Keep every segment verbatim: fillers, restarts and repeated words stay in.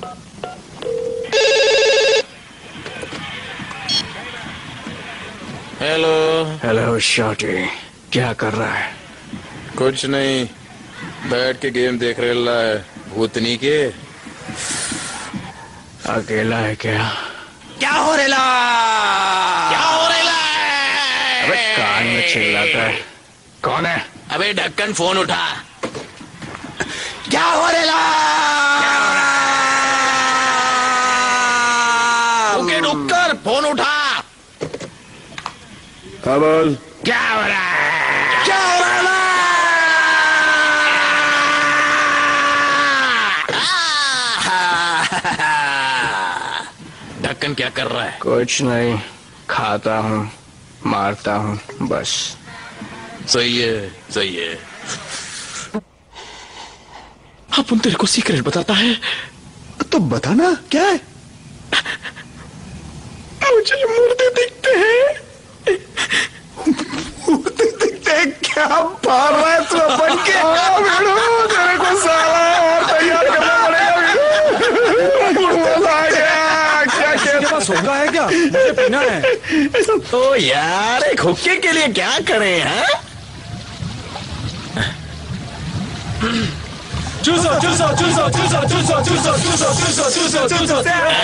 Hello hello shorty, क्या कर रहा है? कुछ नहीं, बैठ के गेम देख रहा है भूतनी के। अकेला है क्या? क्या हो रेला? क्या हो रेला? अबे कान में चिल्लाता है। कौन है? अबे ढक्कन फोन उठा। क्या हो रेला? ओके डुक्कर फोन उठा। हाँ बोल। क्या हो रहा है? क्या हो रहा है? ढक्कन क्या कर रहा है? कुछ नहीं, खाता हूँ, मारता हूँ, बस। सही है, सही है। अपन तेरे को सीक्रेट बताता है तो बताना, क्या है? मुझे मुर्दे दिखते हैं। मुर्दे दिखते हैं? क्या पार रहा है तू अपन के? तेरे को साला और तैयार करना पड़ेगा। मजा आ गया। क्या क्या बस होगा है क्या? मुझे पीना है। तो यार एक हुक्के के लिए क्या करें? हैं? चूसो चूसो चूसो चूसो चूसो चूसो चूसो चूसो चूसो चूसो।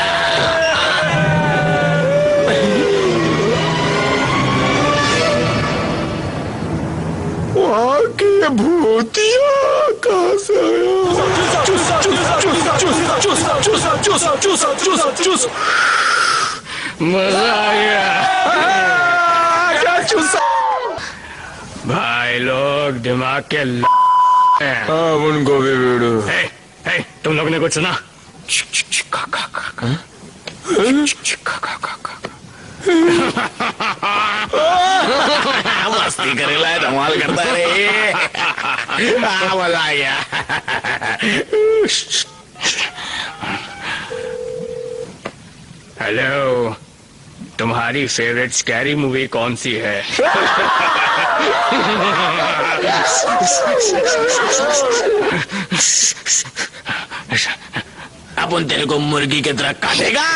वहाँ की भूतिया कहाँ से आया? चूसा चूसा चूसा चूसा चूसा चूसा चूसा चूसा चूसा चूसा। मजा आ गया। क्या चूसा? भाई लोग दिमाग के ल... हाँ उनको भी वीडियो। हे, हे, तुम लोग ने कुछ सुना? मस्ती करेला है, धमाल करता है रे। मजा आ गया। हेलो, तुम्हारी फेवरेट स्कैरी मूवी कौन सी है? अपन तेरे को मुर्गी की तरह काटेगा।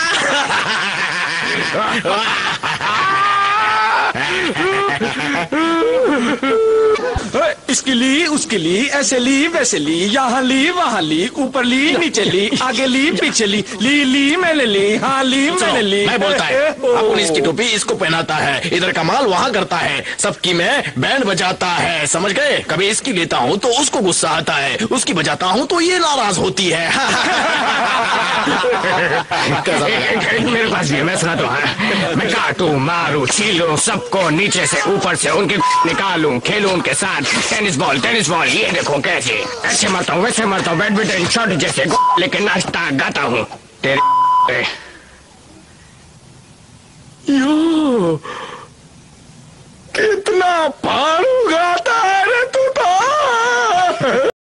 इसकी ली, उसकी ली, ऐसे ली, वैसे ली, यहाँ ली, वहाँ ली, ऊपर ली, नीचे ली, आगे ली, पीछे ली, ली ली मैंने ली, हाँ ली मैंने ली। मैं बोलता है अपन इसकी टोपी इसको पहनाता है, इधर कमाल वहाँ करता है, सबकी मैं बैंड बजाता है, समझ गए? कभी इसकी लेता हूँ तो उसको गुस्सा आता है, उसकी बजाता हूँ तो ये नाराज होती है। मेरे पास भी मैं सुना तो है। मैं काटूं, मारूं, छीलूं, सबको नीचे से ऊपर से उनके निकालूं, खेलूं उनके साथ टेनिस बॉल टेनिस बॉल। ये देखो कैसे ऐसे मरता हूँ, वैसे मरता हूँ, बैडमिंटन शॉट जैसे, लेकिन नाचता गाता हूँ तेरे।